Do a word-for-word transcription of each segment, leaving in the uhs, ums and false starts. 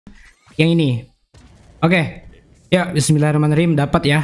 yang ini. Oke. Ya, bismillahirrahmanirrahim, dapat ya.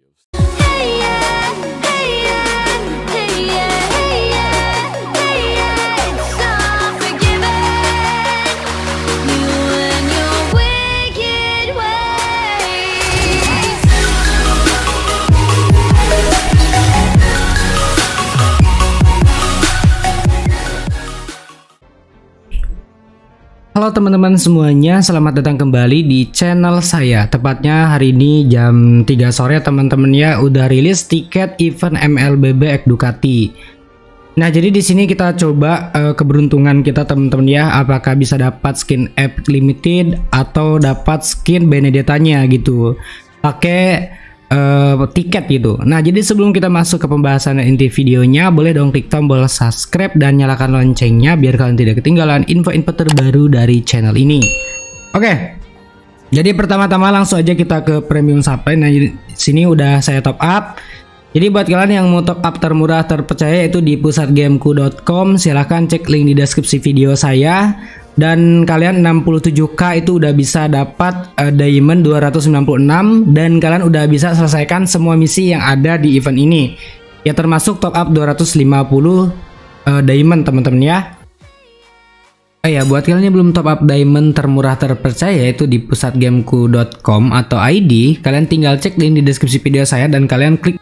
Halo teman-teman semuanya, selamat datang kembali di channel saya. Tepatnya hari ini jam tiga sore teman-teman ya, udah rilis tiket event M L B B X Ducati. Nah, jadi di sini kita coba uh, keberuntungan kita teman-teman ya, apakah bisa dapat skin Epic Limited atau dapat skin Benedetta-nya gitu. Pakai Uh, tiket gitu. Nah, jadi sebelum kita masuk ke pembahasan inti videonya, boleh dong klik tombol subscribe dan nyalakan loncengnya biar kalian tidak ketinggalan info-info terbaru dari channel ini. Oke. Okay. Jadi pertama-tama langsung aja kita ke premium supply. Nah, di sini udah saya top up. Jadi buat kalian yang mau top up termurah terpercaya itu di pusat gameku dot com, silahkan cek link di deskripsi video saya. Dan kalian enam puluh tujuh K itu udah bisa dapat uh, diamond dua ratus sembilan puluh enam dan kalian udah bisa selesaikan semua misi yang ada di event ini. Ya termasuk top up dua ratus lima puluh uh, diamond teman-teman ya. Oh ya, buat kalian yang belum top up diamond termurah terpercaya itu di pusat gameku dot com atau I D, kalian tinggal cek link di deskripsi video saya dan kalian klik.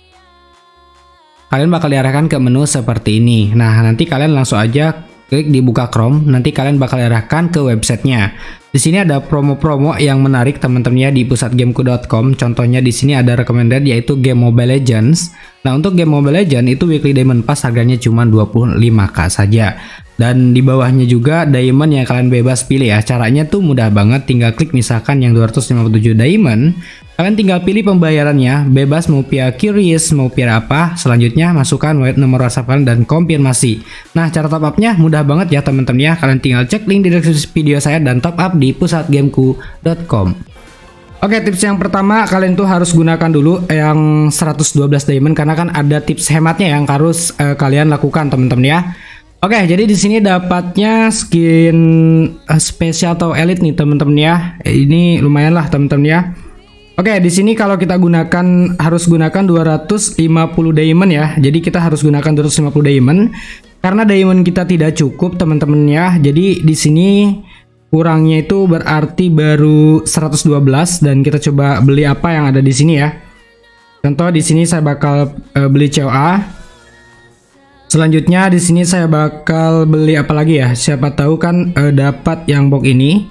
Kalian bakal diarahkan ke menu seperti ini. Nah, nanti kalian langsung aja klik di buka Chrome, nanti kalian bakal diarahkan ke websitenya. Di sini ada promo-promo yang menarik teman-teman ya di pusat gameku dot com. Contohnya di sini ada recommended yaitu game Mobile Legends. Nah, untuk game Mobile Legends itu weekly diamond pass harganya cuma dua puluh lima K saja. Dan di bawahnya juga diamond yang kalian bebas pilih ya. Caranya tuh mudah banget, tinggal klik misalkan yang dua ratus lima puluh tujuh diamond. Kalian tinggal pilih pembayarannya, bebas mau via Curious, mau via apa. Selanjutnya masukkan wallet nomor WhatsApp kalian dan konfirmasi. Nah, cara top upnya mudah banget ya teman-teman ya. Kalian tinggal cek link di deskripsi video saya dan top up di pusat gameku dot com. Oke, tips yang pertama kalian tuh harus gunakan dulu yang seratus dua belas diamond karena kan ada tips hematnya yang harus uh, kalian lakukan teman-teman ya. Oke, jadi di sini dapatnya skin uh, spesial atau elite nih teman-teman ya. Ini lumayan lah teman-teman ya. Oke, di sini kalau kita gunakan harus gunakan dua ratus lima puluh diamond ya. Jadi kita harus gunakan dua ratus lima puluh diamond karena diamond kita tidak cukup teman-teman ya. Jadi di sini kurangnya itu berarti baru seratus dua belas dan kita coba beli apa yang ada di sini ya. Contoh di sini saya bakal uh, beli C O A. Selanjutnya di sini saya bakal beli apa lagi ya? Siapa tahu kan uh, dapat yang box ini.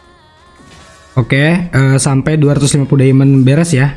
Oke, uh, sampai dua ratus lima puluh diamond beres ya.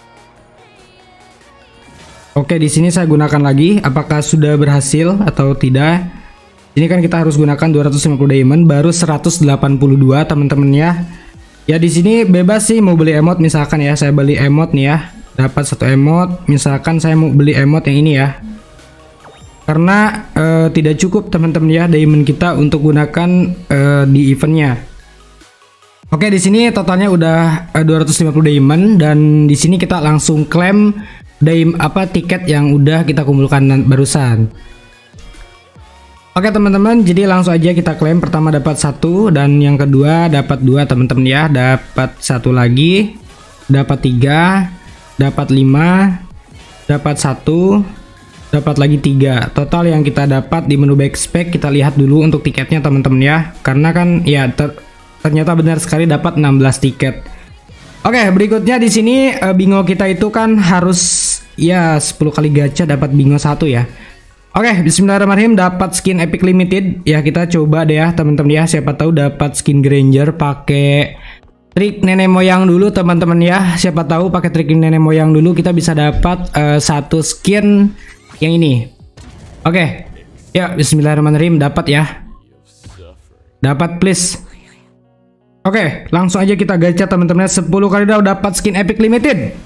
Oke, di sini saya gunakan lagi. Apakah sudah berhasil atau tidak? Ini kan kita harus gunakan dua ratus lima puluh diamond baru seratus delapan puluh dua teman-teman ya. Ya di sini bebas sih mau beli emot misalkan ya. Saya beli emot nih ya. Dapat satu emot. Misalkan saya mau beli emot yang ini ya. Karena uh, tidak cukup teman-teman ya diamond kita untuk gunakan uh, di eventnya. Oke, di sini totalnya udah uh, dua ratus lima puluh diamond dan di sini kita langsung klaim diamond apa tiket yang udah kita kumpulkan barusan. Oke teman-teman, jadi langsung aja kita klaim. Pertama dapat satu dan yang kedua dapat dua teman-teman ya. Dapat satu lagi, dapat tiga, dapat lima, dapat satu. Dapat lagi tiga. Total yang kita dapat di menu backpack kita lihat dulu untuk tiketnya teman-teman ya. Karena kan ya ter ternyata benar sekali dapat enam belas tiket. Oke, berikutnya di sini uh, bingo kita itu kan harus ya sepuluh kali gacha dapat bingo satu ya. Oke, bismillahirrahmanirrahim, dapat skin Epic Limited. Ya kita coba deh ya teman-teman ya. Siapa tahu dapat skin Granger pakai trik nenek moyang dulu teman-teman ya. Siapa tahu pakai trik nenek moyang dulu kita bisa dapat uh, satu skin yang ini. Oke. Ya, bismillahirrahmanirrahim, dapat ya. Dapat please. Oke, langsung aja kita gacha teman-teman. sepuluh kali udah dapat skin Epic Limited.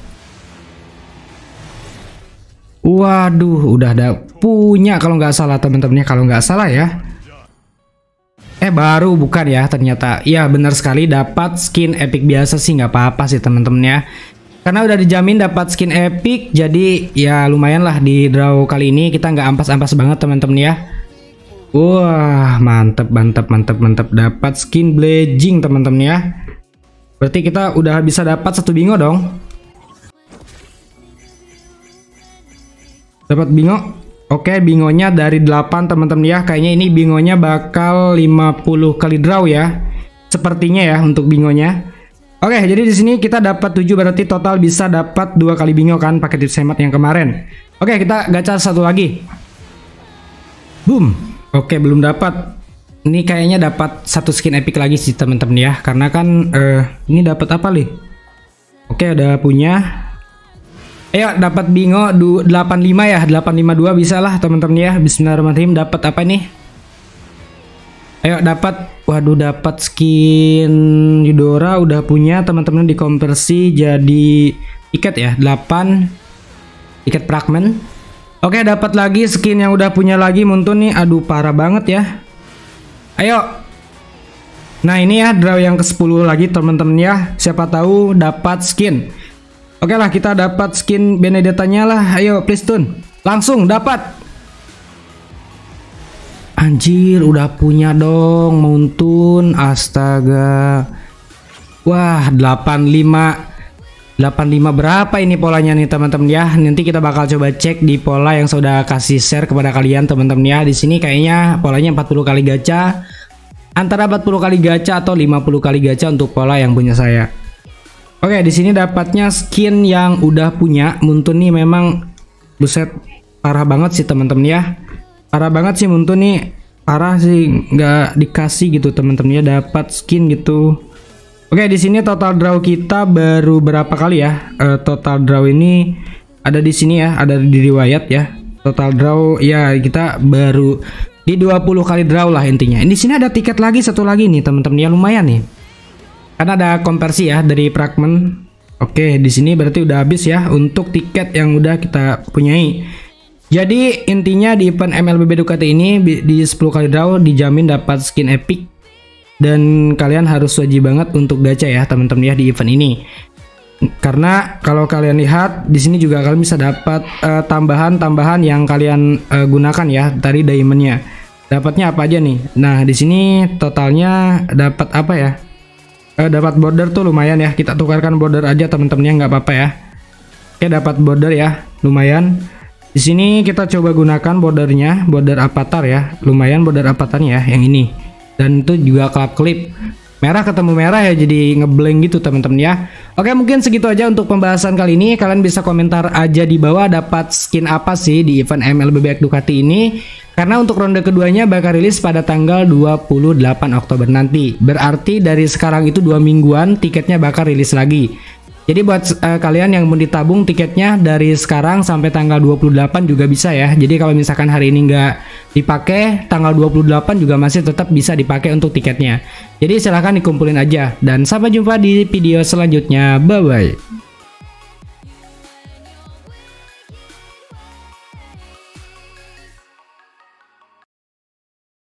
Waduh, udah ada punya kalau nggak salah teman-temannya, kalau nggak salah ya. Eh baru bukan ya ternyata. Iya benar sekali dapat skin Epic biasa sih nggak apa-apa sih teman-teman ya. Karena udah dijamin dapat skin epic, jadi ya lumayan lah di draw kali ini kita nggak ampas-ampas banget teman-teman ya. Wah, mantep, mantep, mantep, mantep. Dapat skin Blazing teman-teman ya. Berarti kita udah bisa dapat satu bingo dong. Dapat bingo. Oke, bingonya dari delapan teman-teman ya. Kayaknya ini bingonya bakal lima puluh kali draw ya. Sepertinya ya untuk bingonya. Oke, jadi di sini kita dapat tujuh, berarti total bisa dapat dua kali bingo kan pakai tips hemat yang kemarin. Oke, kita gacha satu lagi. Boom. Oke, belum dapat. Ini kayaknya dapat satu skin epic lagi sih teman-teman ya. Karena kan uh, ini dapat apa nih? Oke, udah punya. Ayo dapat bingo delapan puluh lima ya, delapan lima dua bisa lah teman-teman ya. Bismillahirrahmanirrahim. Dapat apa nih? Ayo dapat, waduh dapat skin Eudora udah punya teman-teman, dikonversi jadi tiket ya, delapan tiket fragment. Oke, dapat lagi skin yang udah punya lagi Muntun nih. Aduh parah banget ya. Ayo. Nah, ini ya draw yang ke sepuluh lagi teman-teman ya. Siapa tahu dapat skin. Oke lah, kita dapat skin Benedetta-nya lah. Ayo please Tun. Langsung dapat. Anjir, udah punya dong Muntun. Astaga. Wah, delapan puluh lima. delapan puluh lima berapa ini polanya nih teman-teman ya. Nanti kita bakal coba cek di pola yang sudah kasih share kepada kalian teman-teman ya. Di sini kayaknya polanya empat puluh kali gacha. Antara empat puluh kali gacha atau lima puluh kali gacha untuk pola yang punya saya. Oke, di sini dapatnya skin yang udah punya Muntun nih, memang buset parah banget sih teman-teman ya. Parah banget sih Muntun nih. Parah sih, nggak dikasih gitu teman-teman ya, dapat skin gitu. Oke, di sini total draw kita baru berapa kali ya? Uh, total draw ini ada di sini ya, ada di riwayat ya. Total draw ya kita baru di dua puluh kali draw lah intinya. Di sini ada tiket lagi satu lagi nih teman-teman ya, lumayan nih. Karena ada konversi ya dari fragment. Oke, di sini berarti udah habis ya untuk tiket yang udah kita punyai. Jadi intinya di event M L B B Ducati ini di sepuluh kali draw dijamin dapat skin epic. Dan kalian harus wajib banget untuk gacha ya teman-teman ya di event ini. Karena kalau kalian lihat di sini juga kalian bisa dapat tambahan-tambahan uh, yang kalian uh, gunakan ya dari diamondnya. Dapatnya apa aja nih? Nah, di sini totalnya dapat apa ya? Uh, dapat border tuh lumayan ya. Kita tukarkan border aja teman-teman ya, nggak apa-apa ya. Oke, dapat border ya, lumayan. Di sini kita coba gunakan bordernya, border avatar ya. Lumayan border avatarnya ya yang ini. Dan itu juga klap klip merah ketemu merah ya, jadi ngeblank gitu teman-teman ya. Oke, mungkin segitu aja untuk pembahasan kali ini. Kalian bisa komentar aja di bawah dapat skin apa sih di event M L B B Ducati ini. Karena untuk ronde keduanya bakal rilis pada tanggal dua puluh delapan Oktober nanti. Berarti dari sekarang itu dua mingguan tiketnya bakal rilis lagi. Jadi buat uh, kalian yang mau ditabung tiketnya dari sekarang sampai tanggal dua puluh delapan juga bisa ya. Jadi kalau misalkan hari ini nggak dipakai, tanggal dua puluh delapan juga masih tetap bisa dipakai untuk tiketnya. Jadi silahkan dikumpulin aja. Dan sampai jumpa di video selanjutnya. Bye bye.